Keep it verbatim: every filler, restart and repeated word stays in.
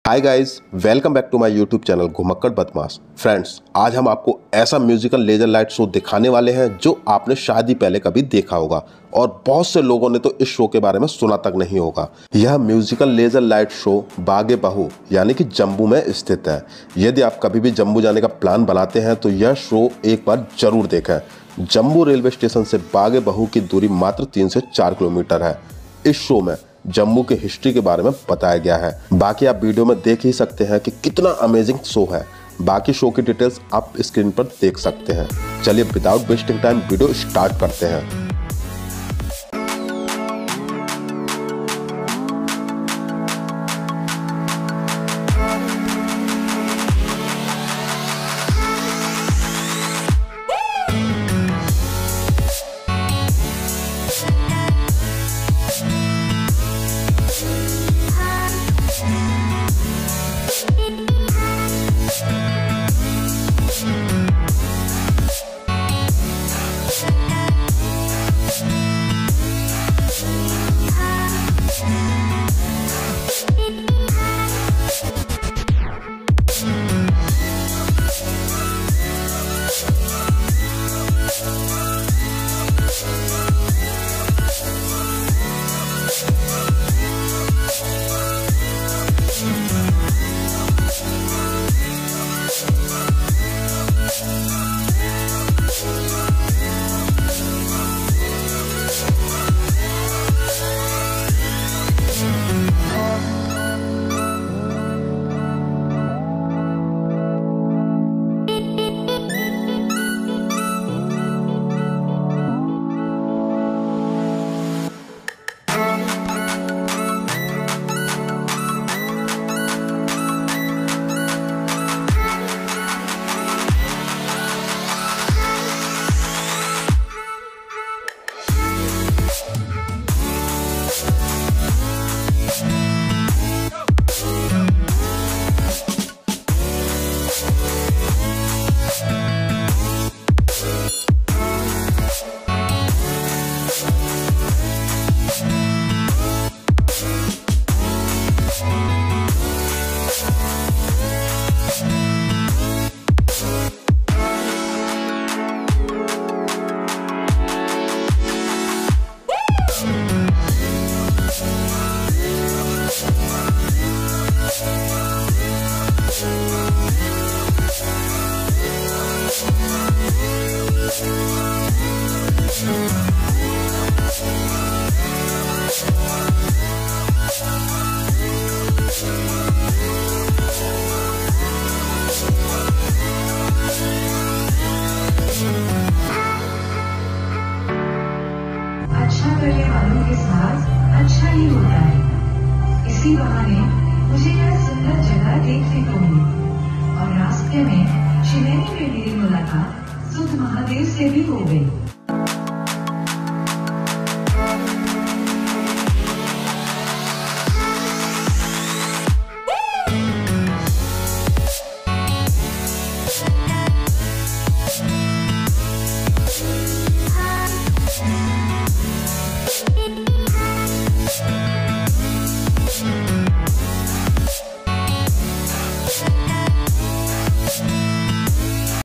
Hi guys, welcome back to my YouTube channel Ghumakkad Badmash. Friends, आज हम आपको ऐसा म्यूजिकल लेजर लाइट शो दिखाने वाले हैं जो आपने शायद ही पहले कभी देखा होगा और बहुत से लोगों ने तो इस शो के बारे में सुना तक नहीं होगा। यह म्यूजिकल लेजर लाइट शो बागे बहू यानी कि जम्मू में स्थित है। यदि आप कभी भी जम्मू जाने का प्लान बनाते हैं तो यह शो एक बार जरूर देखें। जम्मू रेलवे स्टेशन से बागे बहू की दूरी मात्र तीन से चार किलोमीटर है। इस शो में जम्मू के हिस्ट्री के बारे में बताया गया है। बाकी आप वीडियो में देख ही सकते हैं कि कितना अमेजिंग शो है। बाकी शो की डिटेल्स आप स्क्रीन पर देख सकते हैं। चलिए without wasting time video start करते हैं। अच्छा करने वालों के साथ अच्छा ही होता है। इसी बहाने मुझे यह सुंदर जगह देखने को मिली और रास्ते में शिवैनी में मेरी मुलाकात सुध महादेव से भी हो गई।